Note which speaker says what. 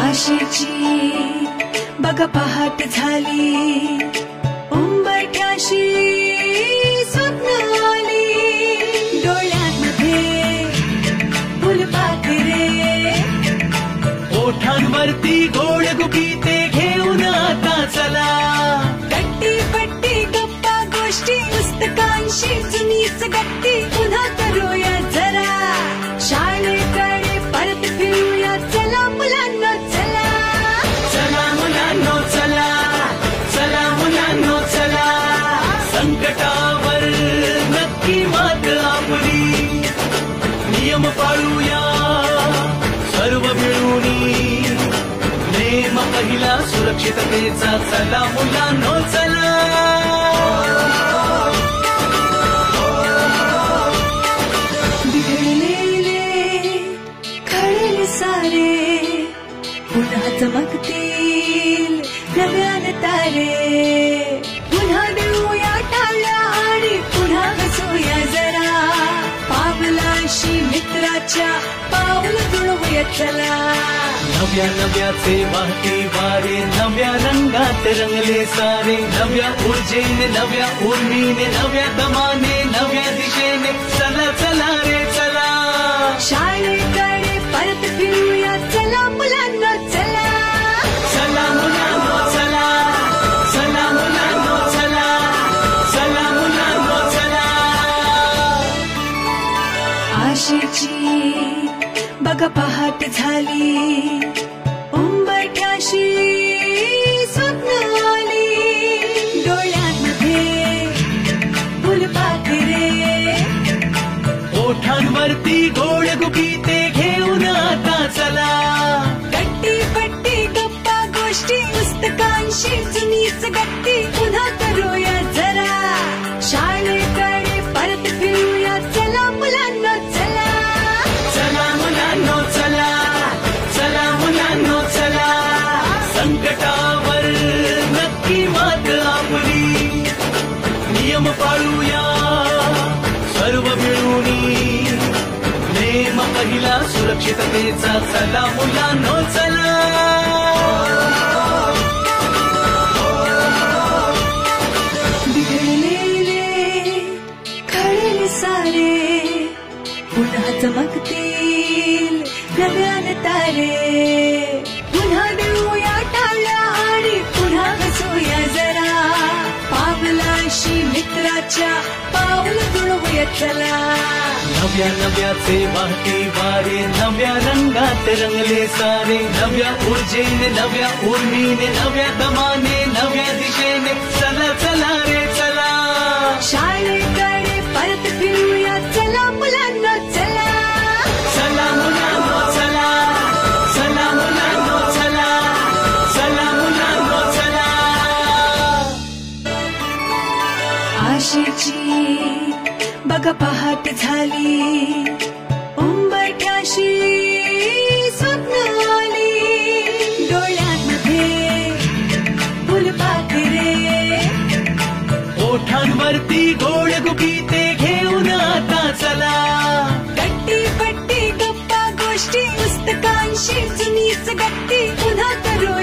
Speaker 1: आशेची बघा पहाट झाली, उंबरठ्याशी स्वप्न आली, डोळ्यांमध्ये फुलपाखरे,
Speaker 2: ओठांवरती गोड गुपिते घेऊन आता चला,
Speaker 1: गट्टी पट्टी गप्पा गोष्टी पुस्तकांशी जुनीच गट्टी पुन्हा करूया जरा, शाळेकडे परत फिरूया चला मुलांना चला,
Speaker 2: चला मुलांनो चला, चला मुलांनो चला, संकटावर नक्की मात आपली, नियम पाळूया सर्व मिळूनी, नेम पहिला सुरक्षिततेचा, चला मुलांनो चला.
Speaker 1: सारे पुन्हा चमकतील नव्याने तारे, पुन्हा देऊया टाळ्या आणि पुन्हा हसूया जरा, पावलाशी मित्राच्या पाऊल जुळवूया चला,
Speaker 2: नव्या नव्याचे वाहती वारे, नव्या रंगात रंगले सारे, नव्या ऊर्जेने नव्या उर्मीने, नव्या दमाने नव्या दिशेने, चला चला रे चला,
Speaker 1: शाळेकडे परत फिरूया चला मुलांना चला,
Speaker 2: चला मुलांनो चला, चला मुलांनो चला, चला मुलांनो चला.
Speaker 1: आशेची बघा पहाट झाली, उंबरठ्याशी स्वप्न आली, डोळ्यांमध्ये फुलपाखरे,
Speaker 2: ओठांवरती गोड गुपिते घेऊन आता चला,
Speaker 1: गट्टी पट्टी गप्पा गोष्टी पुस्तकांशी जुनीच गट्टी पुन्हा करूया जरा, शाळेकडे परत फिरूया चला मुलांना चला,
Speaker 2: चला मुलांनो चला, चला मुलांनो चला, संकटावर नक्की मात आपली, नियम पाळूया सर्व मिळूनी, नेम पहिला सुरक्षिततेचा, चला मुलांनो चला.
Speaker 1: बिघडलेले खळेले सारे पुन्हा चमकतील नव्याने तारे, पुन्हा देऊया टाळ्या आणि पुन्हा हसूया जरा, पावलाशी मित्राच्या पाऊल जुळवूया चला,
Speaker 2: नव्या नव्याचे वाहती वारे, नव्या रंगात रंगले सारे, नव्या ऊर्जेने नव्या उर्मीने, नव्या दमाने नव्या दिशेने, चला चला रे चला,
Speaker 1: शाळेकडे परत फिरूया चला मुलांना चला,
Speaker 2: चला मुलांनो चला, चला मुलांनो चला, चला मुलांनो चला.
Speaker 1: आशेची बघा पहाट झाली, उंबरठ्याशी स्वप्न आली, डोळ्यांमध्ये फुलपाखरे,
Speaker 2: ओठांवरती गोड गुपिते घेऊन आता चला,
Speaker 1: गट्टी पट्टी गप्पा गोष्टी पुस्तकांशी जुनीच गट्टी पुन्हा करू